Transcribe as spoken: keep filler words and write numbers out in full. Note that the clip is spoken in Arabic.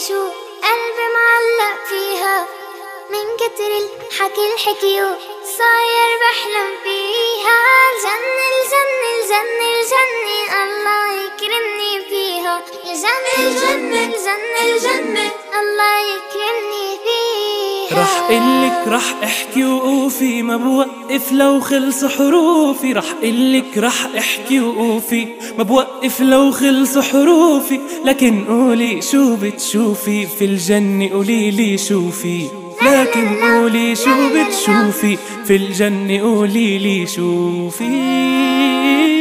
شو قلبي معلق فيها من كتر الحكي الحكيو صاير بحلم فيها. الجنة الجنة الجنة الجنة الله يكرمني فيها. الجنة الجنة الجنة الجنة الله يكرمني فيها. رح قلك رح احكي وقوفي ما بوقف لو خلص حروفي. رح قلك رح احكي وقوفي ما بوقف لو خلص حروفي. لكن قولي شو بتشوفي في الجنة قوليلي شوفي. لكن قولي شو بتشوفي في الجنة قوليلي شوفي.